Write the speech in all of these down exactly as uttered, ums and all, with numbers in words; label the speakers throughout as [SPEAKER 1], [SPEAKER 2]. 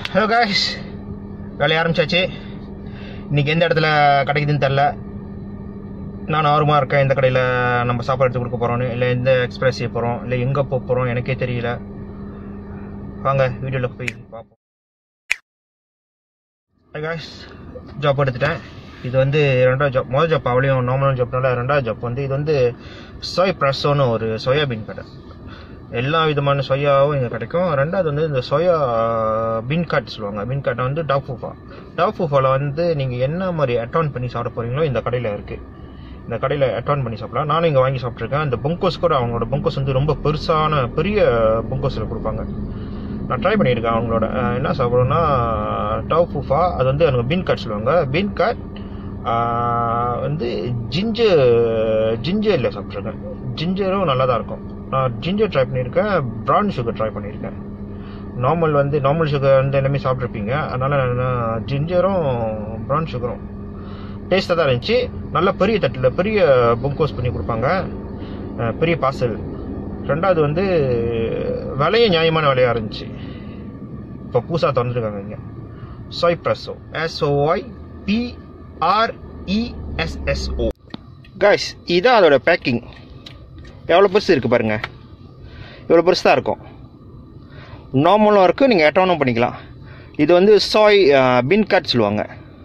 [SPEAKER 1] Hello guys, வேலையை ஆரம்பிச்சாச்சு. இன்றைக்கி எந்த இடத்துல கிடைக்குதுன்னு தெரில. நான் ஆர்வமாக இருக்கேன் எந்த கடையில் நம்ம சாப்பாடு எடுத்து கொடுக்க போகிறோன்னு, இல்லை எந்த எக்ஸ்பிரஸ் செய்ய போகிறோம், இல்லை எங்கே போக போகிறோம் எனக்கே தெரியல. வாங்க வீடியோவில் போய் பார்ப்போம். ஹாய் காய்ஸ், ஜாப் எடுத்துட்டேன். இது வந்து ரெண்டாவது ஜாப். முதல் ஜாப் அவளையும் நார்மலான ஜாப்னால ரெண்டாவது ஜாப் வந்து இது வந்து சோய் ப்ரெஸ்ஸோன்னு ஒரு சோயாபீன் கடை. எல்லா விதமான சோயாவும் இங்கே கிடைக்கும். ரெண்டாவது வந்து இந்த சோயா பீன் கட் சொல்லுவாங்க. பீன் கட்டை வந்து டாப் ஃபூஃபா. டாப் ஃபூஃபாவில் வந்து நீங்கள் என்ன மாதிரி அட்டான் பண்ணி சாப்பிட போகிறீங்களோ இந்த கடையில் இருக்குது. இந்த கடையில் அட்டான் பண்ணி சாப்பிடலாம். நானும் இங்கே வாங்கி சாப்பிட்ருக்கேன். இந்த பொங்கோஸ் கூட அவங்களோட பொங்கோஸ் வந்து ரொம்ப பெருசான பெரிய பொங்கோஸில் கொடுப்பாங்க. நான் ட்ரை பண்ணியிருக்கேன் அவங்களோட. என்ன சாப்பிட்றோன்னா டாப் ஃபூஃபா, அது வந்து எனக்கு பீன் கட் சொல்லுவாங்க. பீன் கட் வந்து ஜிஞ்சர் ஜிஞ்சரில் சாப்பிட்ருக்கேன். ஜிஞ்சரும் நல்லா தான் இருக்கும். நான் ஜிஞ்சர் ட்ரை பண்ணியிருக்கேன், ப்ரௌன் சுகர் ட்ரை பண்ணியிருக்கேன். நார்மல் வந்து நார்மல் சுகர் வந்து எல்லாமே சாப்பிட்ருப்பீங்க, அதனால் நான் ஜிஞ்சரும் ப்ரௌன் சுகரும் டேஸ்ட்டாக தான் இருந்துச்சு. நல்லா பெரிய தட்டில் பெரிய பொங்கோஸ் பண்ணி கொடுப்பாங்க, பெரிய பார்சல். ரெண்டாவது வந்து விலையும் நியாயமான விலையாக இருந்துச்சு. இப்போ புதுசாக திறந்துருக்காங்க இங்கே சோய் ப்ரெஸ்ஸோ, எஸ்ஓஒய் பிஆர்இஎஸ்எஸ்ஓ. கைஸ், இதுதான் அதோட பேக்கிங். எவ்வளோ பெருசு இருக்குது பாருங்கள், இவ்வளோ பெருசு தான் இருக்கும். நார்மலும் இருக்குது, நீங்கள் எட்டோனும் பண்ணிக்கலாம். இது வந்து சாய் பீன் கட் சொல்லுவாங்க.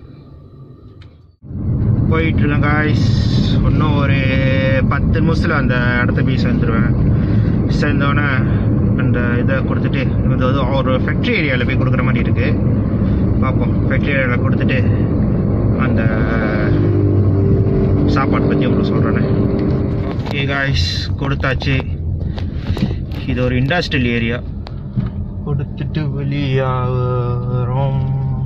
[SPEAKER 1] போயிட்டுருக்கேன் காய்ஸ். இன்னும் ஒரு பத்து நிமிஷத்தில் அந்த இடத்த போய் சேர்ந்துருவேன். சேர்ந்தோடனே அந்த இதை கொடுத்துட்டு இது வந்து ஒரு ஃபேக்ட்ரி ஏரியாவில் போய் கொடுக்குற மாதிரி இருக்குது. பார்ப்போம். ஃபேக்ட்ரி ஏரியாவில் கொடுத்துட்டு அந்த சாப்பாடு பற்றி உங்களுக்கு சொல்கிறேன்னு. ஓகே காய்ஸ், கொடுத்தாச்சு. இது ஒரு இண்டஸ்ட்ரியல் ஏரியா. கொடுத்துட்டு வெளியாகிறோம்.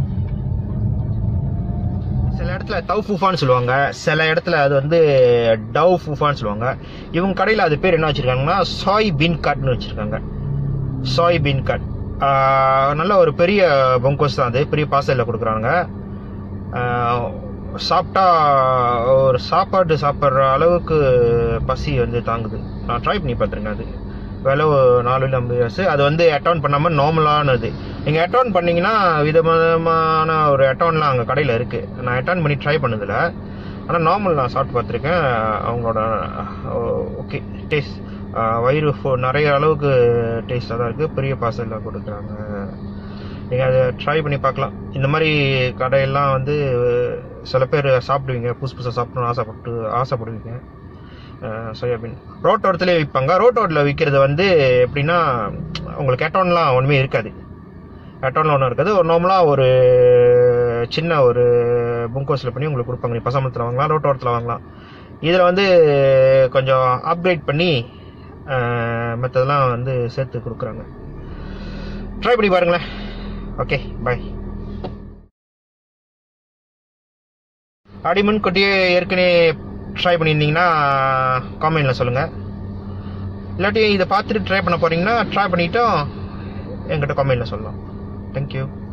[SPEAKER 1] சில இடத்துல தவ் ஃபூஃபான்னு சொல்லுவாங்க, சில இடத்துல அது வந்து டவ் ஃபூஃபான்னு சொல்லுவாங்க. இவங்க கடையில் அது பேர் என்ன வச்சுருக்காங்கன்னா சாய் பீன் கட்னு வச்சுருக்காங்க. சாய் பீன் கட் நல்ல ஒரு பெரிய பொங்கோஸ் தான். அது பெரிய பார்சலில் கொடுக்குறாங்க. சாப்பிட்டா ஒரு சாப்பாடு சாப்பிட்ற அளவுக்கு பசி வந்து தாங்குது. நான் ட்ரை பண்ணி பார்த்துருக்கேன். அது விலை நாலு ஐம்பது காசு. அது வந்து அட்டவுன் பண்ணாமல் நார்மலானது. நீங்கள் அட்டவுன் பண்ணிங்கன்னா விதமான ஒரு அட்டவுன்லாம் அங்கே கடையில் இருக்குது. நான் அட்டவுன் பண்ணி ட்ரை பண்ணதில்ல, ஆனால் நார்மல் நான் சாப்பிட்டு பார்த்துருக்கேன். அவங்களோட ஓகே டேஸ்ட் வயிறு நிறைய அளவுக்கு டேஸ்ட்டாக தான் இருக்குது. பெரிய பார்சலில் கொடுக்குறாங்க. நீங்கள் அதை ட்ரை பண்ணி பார்க்கலாம். இந்த மாதிரி கடையெல்லாம் வந்து சில பேர் சாப்பிடுவீங்க, புதுசு புதுசாக சாப்பிடணும்னு ஆசைப்பட்டு ஆசைப்படுவீங்க. சோயாபீன் ரோட்டோரத்துலேயே விற்பாங்க. ரோட்டோரத்தில் விற்கிறது வந்து எப்படின்னா உங்களுக்கு அட்டோன்லாம் ஒன்றுமே இருக்காது. அட்டோன்லாம் ஒன்றும் இருக்காது. ஒரு நார்மலாக ஒரு சின்ன ஒரு புங்கோஸில் பண்ணி உங்களுக்கு கொடுப்பாங்க. நீ பசாமத்தில் வாங்கலாம், ரோட்டோரத்தில் வாங்கலாம். இதில் வந்து கொஞ்சம் அப்கிரேட் பண்ணி மற்றதெல்லாம் வந்து சேர்த்து கொடுக்குறாங்க. ட்ரை பண்ணி பாருங்களேன். Okay, bye. அப்படி முன்கூட்டியே ஏற்கனவே ட்ரை பண்ணியிருந்தீங்கன்னா காமெண்டில் சொல்லுங்கள். இல்லாட்டி இதை பார்த்துட்டு ட்ரை பண்ண போகிறீங்கன்னா ட்ரை பண்ணிவிட்டோம் என்கிட்ட காமெண்டில் சொல்லலாம். தேங்க்யூ.